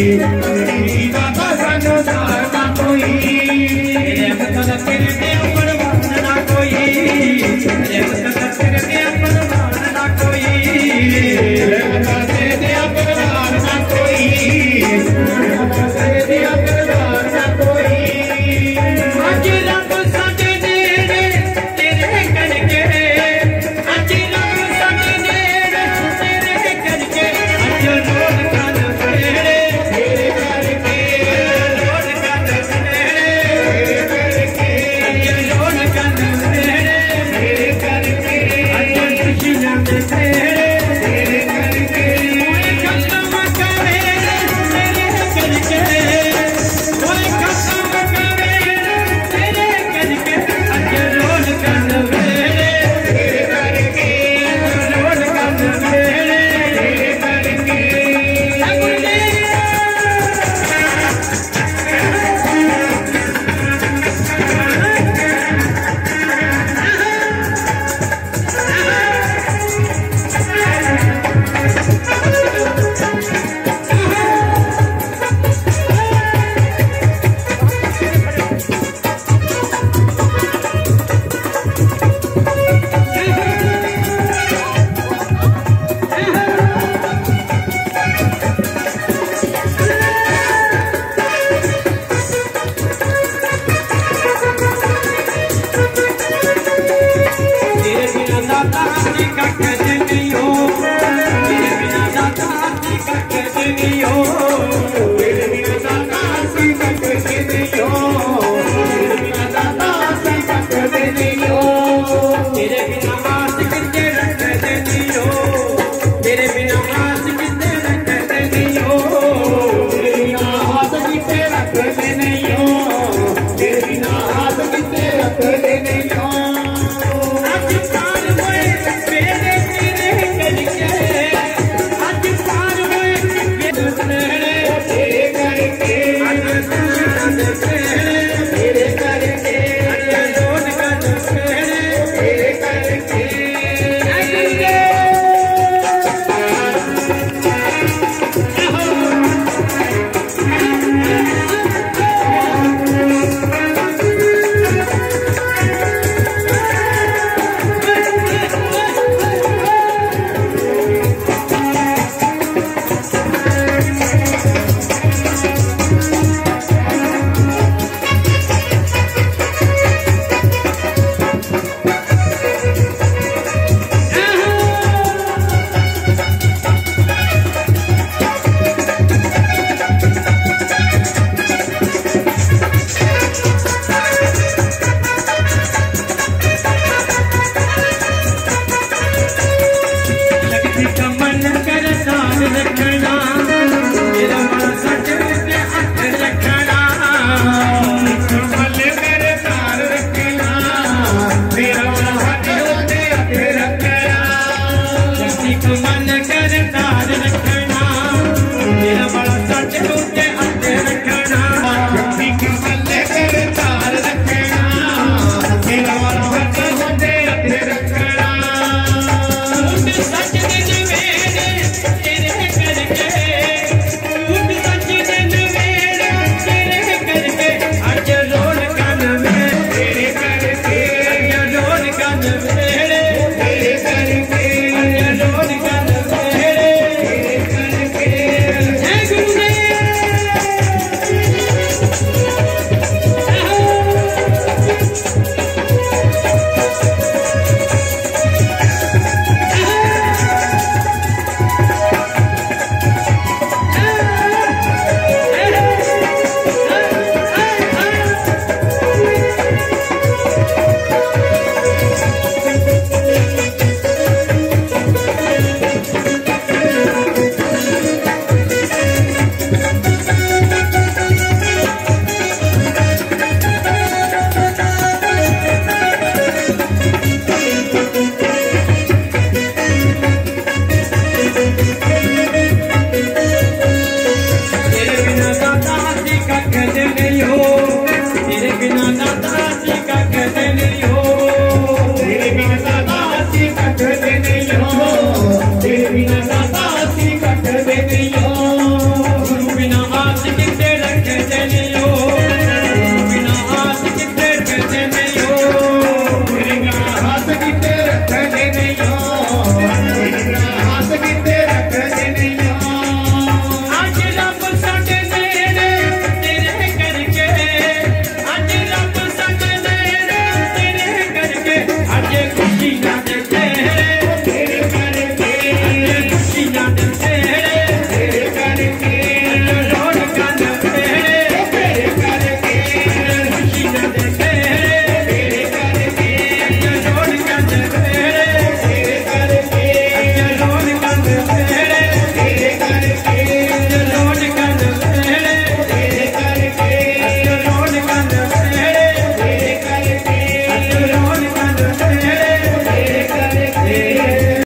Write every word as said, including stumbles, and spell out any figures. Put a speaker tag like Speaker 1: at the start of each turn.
Speaker 1: बाबा सानू दार ना कोई मतलब तेरे ते परवान ना कोई मतलब तेरे ते परवान ना कोई मतलब तेरे ते परवान ना कोई तेरे ते परवान ना कोई आज रब साडे नेड़े तेरे करके आज रब साडे नेड़े तेरे करके आज रोड कन नेड़े तेरे करके रोड कन नेड़े तेरे करके आज रोड कन नेड़े तेरे करके आज खुशियां दे तेरे तेरे करके ओए खत्म करे तेरे करके ओए खत्म करे तेरे करके आज रोड कन नेड़े तेरे करके रोड कन नेड़े तेरे करके अगले तेरे बिना दाता जी का कद नहीं हो तेरे बिना दाता जी का कद नहीं हो